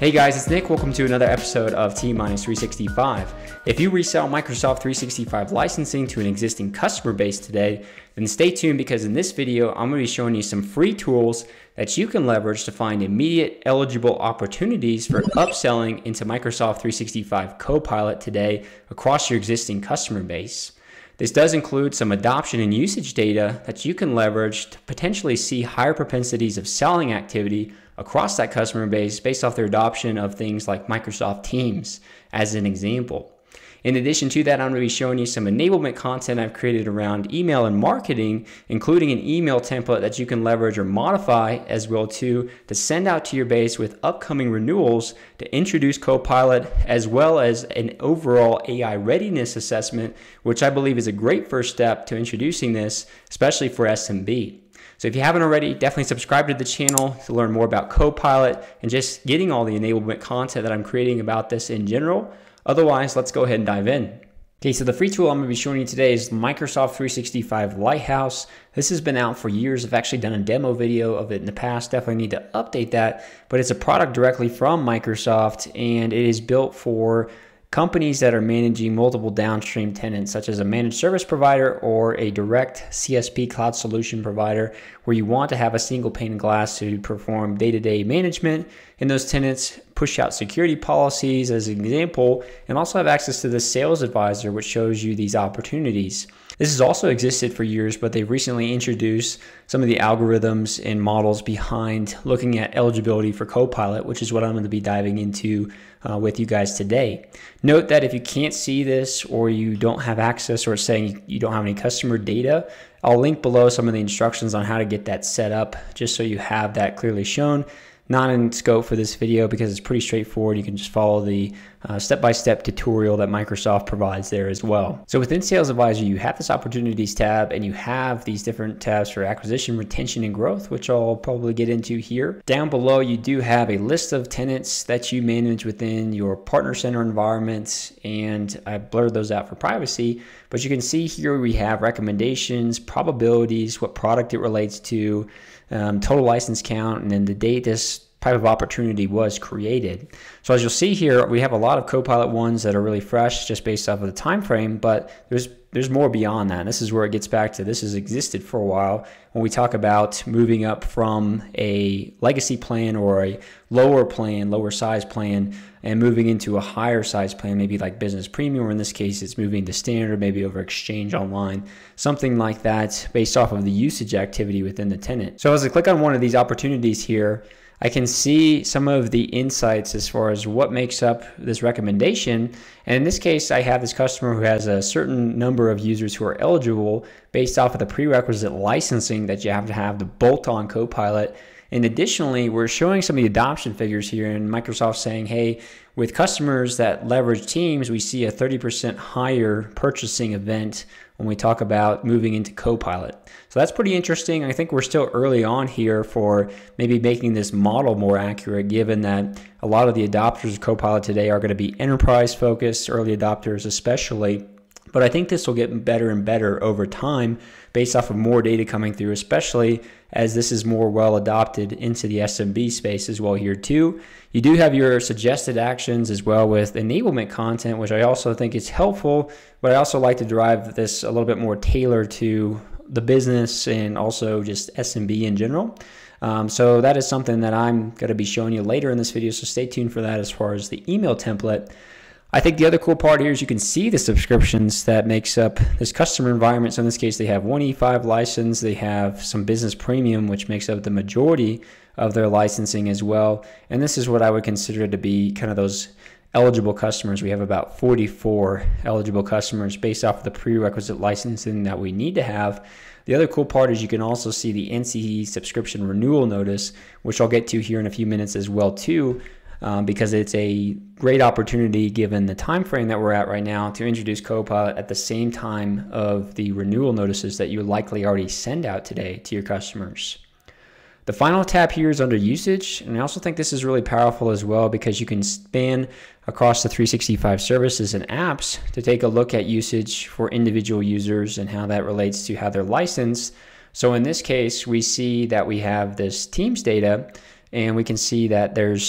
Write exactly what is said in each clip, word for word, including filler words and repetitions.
Hey guys, it's Nick. Welcome to another episode of T three sixty-five. If you resell Microsoft three sixty-five licensing to an existing customer base today, then stay tuned because in this video, I'm going to be showing you some free tools that you can leverage to find immediate eligible opportunities for upselling into Microsoft three sixty-five Copilot today across your existing customer base. This does include some adoption and usage data that you can leverage to potentially see higher propensities of selling activity across that customer base based off their adoption of things like Microsoft Teams as an example. In addition to that, I'm going to be showing you some enablement content I've created around email and marketing, including an email template that you can leverage or modify as well too to send out to your base with upcoming renewals to introduce Copilot, as well as an overall A I readiness assessment, which I believe is a great first step to introducing this, especially for S M B. So if you haven't already, definitely subscribe to the channel to learn more about Copilot and just getting all the enablement content that I'm creating about this in general. Otherwise, let's go ahead and dive in. Okay, so the free tool I'm going to be showing you today is Microsoft three sixty-five Lighthouse. This has been out for years. I've actually done a demo video of it in the past. Definitely need to update that, but it's a product directly from Microsoft, and it is built for companies that are managing multiple downstream tenants, such as a managed service provider or a direct C S P cloud solution provider, where you want to have a single pane of glass to perform day-to-day management in those tenants, push out security policies as an example, and also have access to the sales advisor, which shows you these opportunities. This has also existed for years, but they've recently introduced some of the algorithms and models behind looking at eligibility for Copilot, which is what I'm going to be diving into uh, with you guys today. Note that if you can't see this or you don't have access or it's saying you don't have any customer data, I'll link below some of the instructions on how to get that set up just so you have that clearly shown. Not in scope for this video because it's pretty straightforward. You can just follow the uh, step-by-step tutorial that Microsoft provides there as well. So within Sales Advisor, you have this Opportunities tab and you have these different tabs for acquisition, retention, and growth, which I'll probably get into here. Down below, you do have a list of tenants that you manage within your Partner Center environment, and I blurred those out for privacy, but you can see here we have recommendations, probabilities, what product it relates to, Um, total license count, and then the date this type of opportunity was created. So as you'll see here, we have a lot of Copilot ones that are really fresh just based off of the time frame, but there's there's more beyond that. And this is where it gets back to this has existed for a while when we talk about moving up from a legacy plan or a lower plan, lower size plan, and moving into a higher size plan, maybe like business premium, or in this case, it's moving to standard, maybe over exchange online, something like that based off of the usage activity within the tenant. So as I click on one of these opportunities here, I can see some of the insights as far as what makes up this recommendation. And in this case, I have this customer who has a certain number of users who are eligible based off of the prerequisite licensing that you have to have to bolt on Copilot. And additionally, we're showing some of the adoption figures here, and Microsoft saying, hey, with customers that leverage Teams, we see a thirty percent higher purchasing event when we talk about moving into Copilot. So that's pretty interesting. I think we're still early on here for maybe making this model more accurate, given that a lot of the adopters of Copilot today are going to be enterprise focused, early adopters especially. But I think this will get better and better over time based off of more data coming through, especially as this is more well adopted into the S M B space as well here too. You do have your suggested actions as well with enablement content, which I also think is helpful, but I also like to drive this a little bit more tailored to the business and also just S M B in general. Um, so that is something that I'm going to be showing you later in this video, so stay tuned for that as far as the email template. I think the other cool part here is you can see the subscriptions that makes up this customer environment. So in this case, they have one E five license, they have some business premium, which makes up the majority of their licensing as well. And this is what I would consider to be kind of those eligible customers. We have about forty-four eligible customers based off of the prerequisite licensing that we need to have. The other cool part is you can also see the N C E subscription renewal notice, which I'll get to here in a few minutes as well too. Um, because it's a great opportunity given the time frame that we're at right now to introduce Copilot at the same time of the renewal notices that you likely already send out today to your customers. The final tab here is under usage, and I also think this is really powerful as well because you can span across the three sixty-five services and apps to take a look at usage for individual users and how that relates to how they're licensed. So in this case, we see that we have this Teams data, and we can see that there's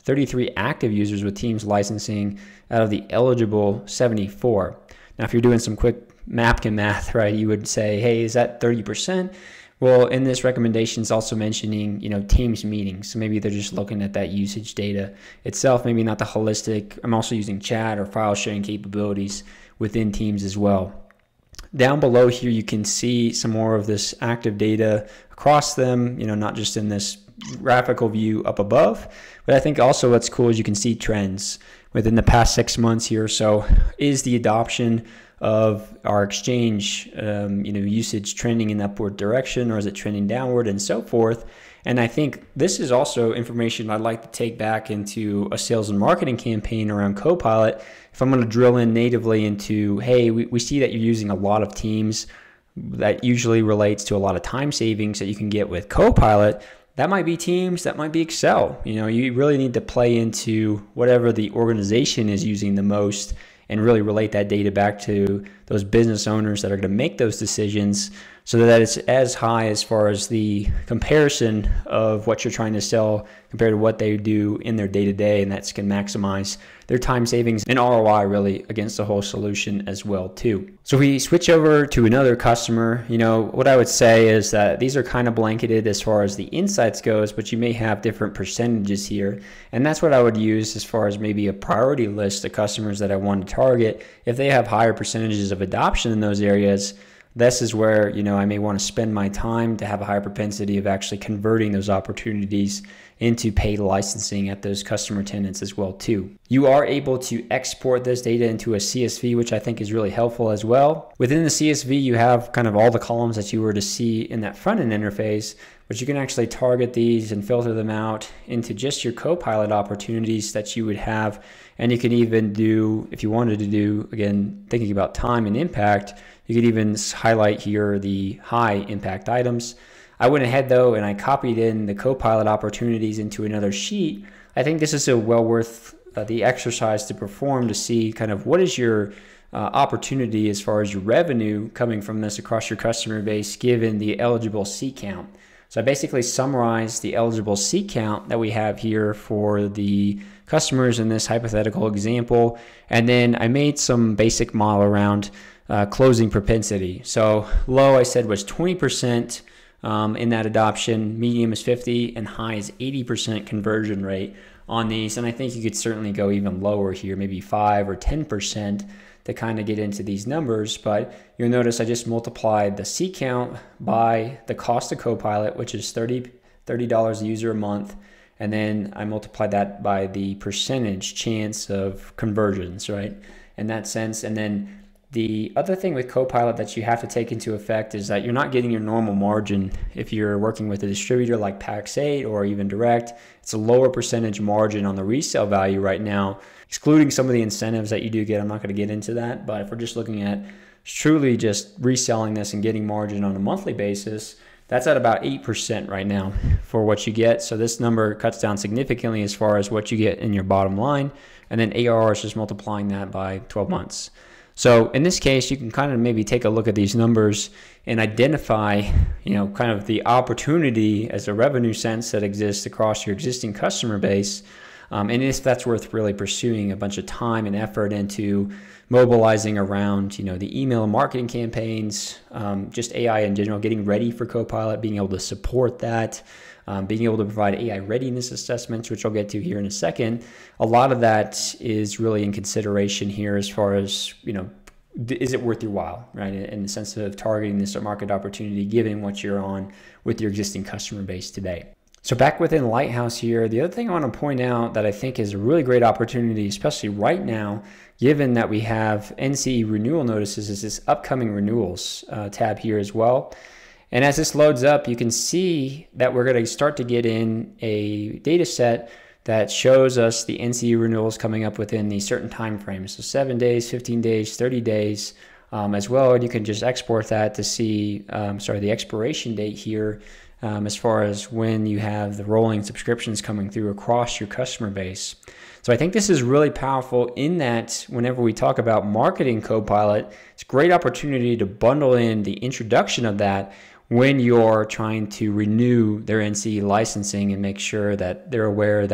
thirty-three active users with Teams licensing out of the eligible seventy-four. Now, if you're doing some quick napkin math, right, you would say, hey, is that thirty percent? Well, in this recommendation, it's also mentioning, you know, Teams meetings. So maybe they're just looking at that usage data itself, maybe not the holistic. I'm also using chat or file sharing capabilities within Teams as well. Down below here, you can see some more of this active data across them, you know, not just in this graphical view up above, but I think also what's cool is you can see trends within the past six months here. So is the adoption of our exchange, um, you know, usage trending in upward direction, or is it trending downward, and so forth? And I think this is also information I'd like to take back into a sales and marketing campaign around Copilot. If I'm going to drill in natively into, hey, we, we see that you're using a lot of Teams, that usually relates to a lot of time savings that you can get with Copilot. That might be Teams, that might be Excel. You know, you really need to play into whatever the organization is using the most and really relate that data back to those business owners that are going to make those decisions, so that it's as high as far as the comparison of what you're trying to sell compared to what they do in their day-to-day, and that's can maximize their time savings and R O I really against the whole solution as well too. So we switch over to another customer. You know, what I would say is that these are kind of blanketed as far as the insights goes, but you may have different percentages here, and that's what I would use as far as maybe a priority list of customers that I want to target. If they have higher percentages of adoption in those areas, this is where, you know, I may want to spend my time to have a higher propensity of actually converting those opportunities into paid licensing at those customer tenants as well too. You are able to export this data into a C S V, which I think is really helpful as well. Within the C S V, you have kind of all the columns that you were to see in that front end interface, but you can actually target these and filter them out into just your Copilot opportunities that you would have. And you can even do, if you wanted to do, again, thinking about time and impact, you could even highlight here the high impact items. I went ahead though and I copied in the Copilot opportunities into another sheet. I think this is a well worth uh, the exercise to perform to see kind of what is your uh, opportunity as far as your revenue coming from this across your customer base given the eligible seat count. So I basically summarized the eligible seat count that we have here for the customers in this hypothetical example, and then I made some basic model around uh, closing propensity. So low I said was twenty percent um, in that adoption, medium is fifty, and high is eighty percent conversion rate on these. And I think you could certainly go even lower here, maybe five or ten percent to kind of get into these numbers. But you'll notice I just multiplied the seat count by the cost of Copilot, which is thirty dollars a user a month. And then I multiplied that by the percentage chance of conversions, right? In that sense. And then the other thing with Copilot that you have to take into effect is that you're not getting your normal margin if you're working with a distributor like Pax eight or even direct. It's a lower percentage margin on the resale value right now, excluding some of the incentives that you do get. I'm not going to get into that, but if we're just looking at truly just reselling this and getting margin on a monthly basis, that's at about eight percent right now for what you get. So this number cuts down significantly as far as what you get in your bottom line. And then A R R is just multiplying that by twelve months. So in this case, you can kind of maybe take a look at these numbers and identify, you know, kind of the opportunity as a revenue sense that exists across your existing customer base. Um, and if that's worth really pursuing a bunch of time and effort into mobilizing around, you know, the email and marketing campaigns, um, just A I in general, getting ready for Copilot, being able to support that, um, being able to provide A I readiness assessments, which I'll get to here in a second. A lot of that is really in consideration here as far as, you know, is it worth your while, right? In the sense of targeting this market opportunity, given what you're on with your existing customer base today. So back within Lighthouse here, the other thing I want to point out that I think is a really great opportunity, especially right now, given that we have N C E renewal notices, is this upcoming renewals uh, tab here as well. And as this loads up, you can see that we're going to start to get in a data set that shows us the N C E renewals coming up within these certain time frames. So seven days, fifteen days, thirty days um, as well. And you can just export that to see, um, sorry, the expiration date here um, as far as when you have the rolling subscriptions coming through across your customer base. So I think this is really powerful in that whenever we talk about marketing Copilot, it's a great opportunity to bundle in the introduction of that when you're trying to renew their N C E licensing and make sure that they're aware that,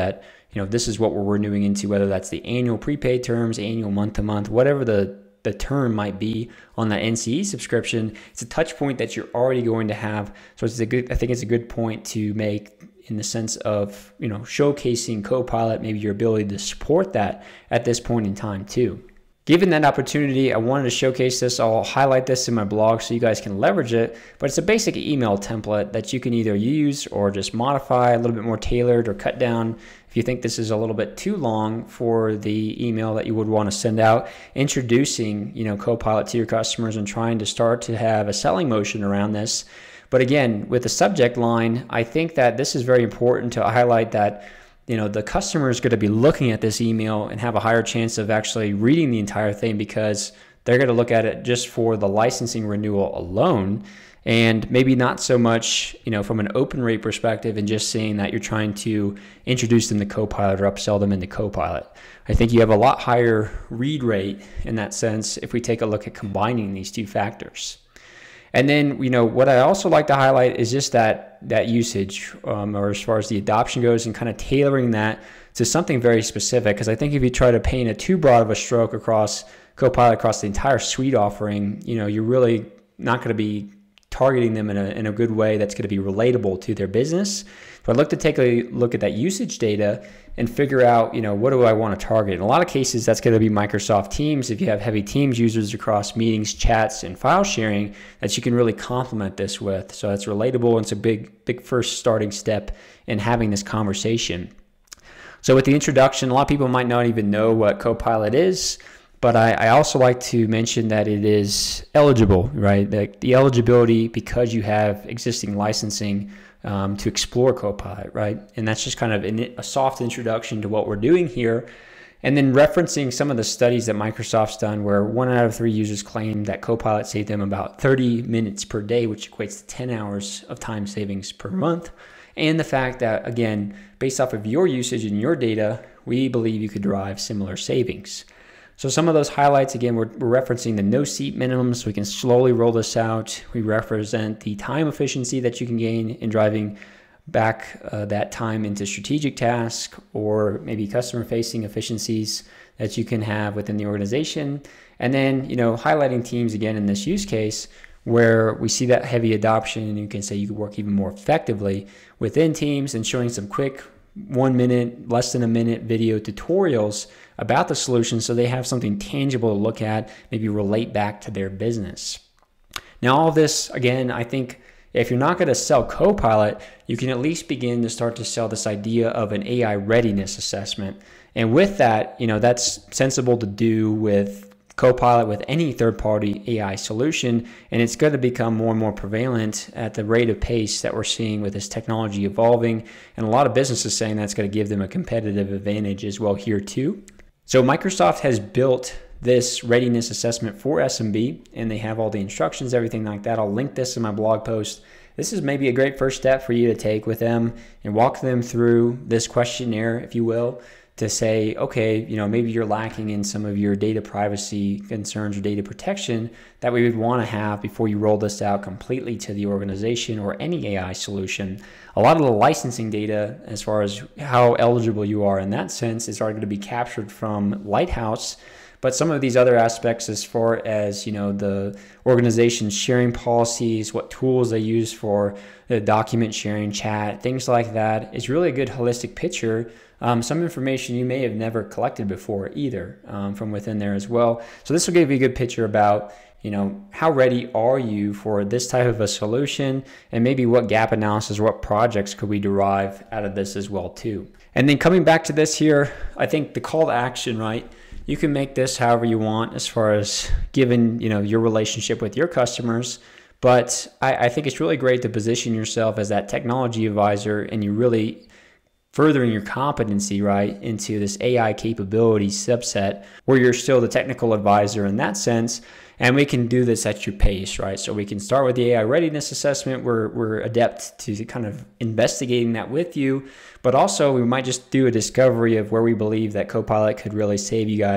you know, this is what we're renewing into, whether that's the annual prepaid terms, annual month to month, whatever the the term might be on that N C E subscription. It's a touch point that you're already going to have. So it's a good, I think it's a good point to make in the sense of, you know, showcasing Copilot, maybe your ability to support that at this point in time too. Given that opportunity, I wanted to showcase this. I'll highlight this in my blog so you guys can leverage it, but it's a basic email template that you can either use or just modify a little bit more tailored or cut down if you think this is a little bit too long for the email that you would want to send out, introducing, you know, Copilot to your customers and trying to start to have a selling motion around this. But again, with the subject line, I think that this is very important to highlight that, you know, the customer is going to be looking at this email and have a higher chance of actually reading the entire thing because they're going to look at it just for the licensing renewal alone, and maybe not so much, you know, from an open rate perspective and just saying that you're trying to introduce them to Copilot or upsell them into Copilot. I think you have a lot higher read rate in that sense if we take a look at combining these two factors. And then, you know, what I also like to highlight is just that that usage, um, or as far as the adoption goes, and kind of tailoring that to something very specific. Because I think if you try to paint a too broad of a stroke across Copilot, across the entire suite offering, you know, you're really not going to be targeting them in a, in a good way that's going to be relatable to their business. So I'd look to take a look at that usage data and figure out, you know, what do I want to target? In a lot of cases, that's going to be Microsoft Teams. If you have heavy Teams users across meetings, chats, and file sharing, that you can really complement this with. So it's relatable, and it's a big, big first starting step in having this conversation. So with the introduction, a lot of people might not even know what Copilot is, but I, I also like to mention that it is eligible, right? The, the eligibility because you have existing licensing um, to explore Copilot, right? And that's just kind of in, a soft introduction to what we're doing here. And then referencing some of the studies that Microsoft's done where one out of three users claim that Copilot saved them about thirty minutes per day, which equates to ten hours of time savings per month. And the fact that, again, based off of your usage and your data, we believe you could derive similar savings. So some of those highlights, again, we're, we're referencing the no seat minimums. We can slowly roll this out. We represent the time efficiency that you can gain in driving back uh, that time into strategic tasks or maybe customer facing efficiencies that you can have within the organization. And then, you know, highlighting teams again in this use case where we see that heavy adoption, and you can say you could work even more effectively within teams, and showing some quick one minute, less than a minute video tutorials about the solution so they have something tangible to look at, maybe relate back to their business. Now, all of this, again, I think if you're not going to sell Copilot, you can at least begin to start to sell this idea of an A I readiness assessment. And with that, you know, that's sensible to do with Copilot, with any third-party A I solution, and it's going to become more and more prevalent at the rate of pace that we're seeing with this technology evolving, and a lot of businesses saying that's going to give them a competitive advantage as well here too. So Microsoft has built this readiness assessment for S M B, and they have all the instructions, everything like that. I'll link this in my blog post. This is maybe a great first step for you to take with them and walk them through this questionnaire, if you will, to say, okay, you know, maybe you're lacking in some of your data privacy concerns or data protection that we would want to have before you roll this out completely to the organization or any A I solution. A lot of the licensing data, as far as how eligible you are in that sense, is already going to be captured from Lighthouse. But some of these other aspects, as far as, you know, the organization's sharing policies, what tools they use for the document sharing, chat, things like that, is really a good holistic picture. Um, some information you may have never collected before either um, from within there as well. So this will give you a good picture about, you know, how ready are you for this type of a solution, and maybe what gap analysis or what projects could we derive out of this as well too. And then coming back to this here, I think the call to action, right? You can make this however you want as far as given, you know, your relationship with your customers. But I, I think it's really great to position yourself as that technology advisor, and you really furthering your competency, right, into this A I capability subset where you're still the technical advisor in that sense. And we can do this at your pace, right? So we can start with the A I readiness assessment. We're, we're adept to kind of investigating that with you, but also we might just do a discovery of where we believe that Copilot could really save you guys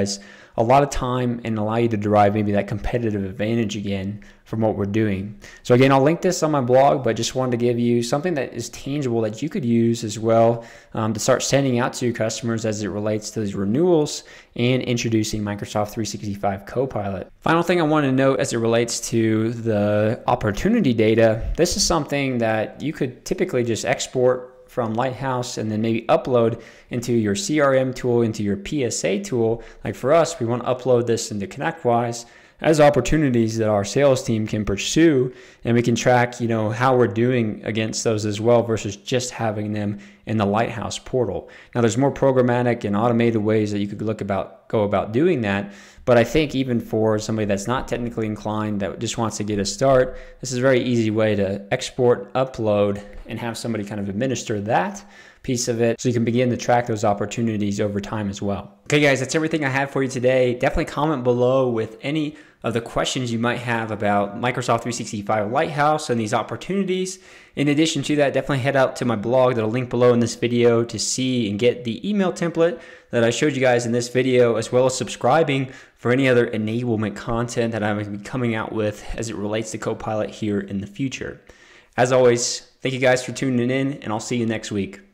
a lot of time and allow you to derive maybe that competitive advantage again from what we're doing. So again, I'll link this on my blog, but just wanted to give you something that is tangible that you could use as well um, to start sending out to your customers as it relates to these renewals and introducing Microsoft three sixty-five Copilot. Final thing I want to note as it relates to the opportunity data, this is something that you could typically just export from Lighthouse and then maybe upload into your C R M tool, into your P S A tool. Like for us, we want to upload this into ConnectWise as opportunities that our sales team can pursue, and we can track, you know, how we're doing against those as well versus just having them in the Lighthouse portal. Now, there's more programmatic and automated ways that you could look about go about doing that, but I think even for somebody that's not technically inclined, that just wants to get a start, this is a very easy way to export, upload, and have somebody kind of administer that piece of it so you can begin to track those opportunities over time as well. Okay guys, that's everything I have for you today. Definitely comment below with any of the questions you might have about Microsoft three sixty-five Lighthouse and these opportunities. In addition to that, definitely head out to my blog that'll link below in this video to see and get the email template that I showed you guys in this video, as well as subscribing for any other enablement content that I'm going to be coming out with as it relates to Copilot here in the future. As always, thank you guys for tuning in, and I'll see you next week.